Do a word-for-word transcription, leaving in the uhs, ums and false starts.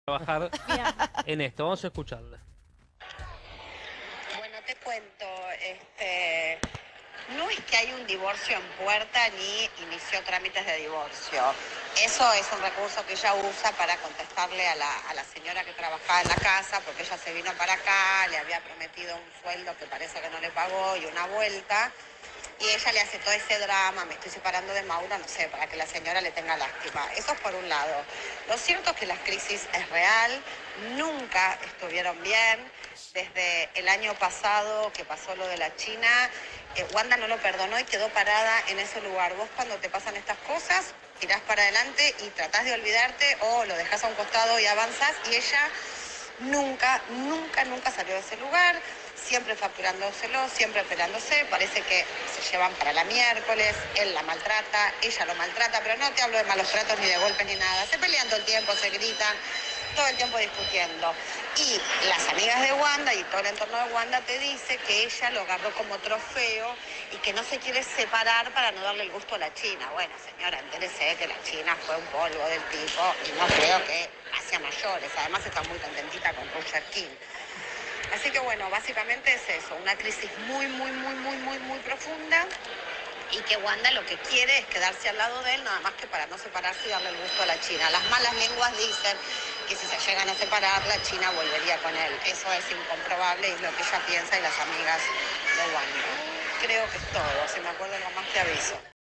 trabajar Bien. en esto. Vamos a escucharla. Bueno, te cuento, este, no es que hay un divorcio en puerta ni inició trámites de divorcio. Eso es un recurso que ella usa para contestarle a la, a la señora que trabajaba en la casa, porque ella se vino para acá, le había prometido un sueldo que parece que no le pagó y una vuelta. Y ella le hace todo ese drama, me estoy separando de Mauro, no sé, para que la señora le tenga lástima. Eso es por un lado. Lo cierto es que la crisis es real, nunca estuvieron bien. Desde el año pasado que pasó lo de la China, eh, Wanda no lo perdonó y quedó parada en ese lugar. Vos cuando te pasan estas cosas, tirás para adelante y tratás de olvidarte o lo dejás a un costado y avanzás, y ella nunca, nunca, nunca salió de ese lugar, siempre facturándoselo, siempre peleándose, parece que se llevan para la miércoles, él la maltrata, ella lo maltrata, pero no te hablo de malos tratos ni de golpes ni nada, se pelean todo el tiempo, se gritan, todo el tiempo discutiendo. Y las amigas de Wanda y todo el entorno de Wanda te dice que ella lo agarró como trofeo y que no se quiere separar para no darle el gusto a la China. Bueno, señora, entérese que la China fue un polvo del tipo y no creo que hacia mayores. Además está muy contentita con Roger King. Así que bueno, básicamente es eso, una crisis muy, muy, muy, muy, muy, muy profunda, y que Wanda lo que quiere es quedarse al lado de él, nada más que para no separarse y darle el gusto a la China. Las malas lenguas dicen que si se llegan a separar, la China volvería con él. Eso es incomprobable y es lo que ella piensa y las amigas de Wanda. Creo que es todo. Si me acuerdo algo más te aviso.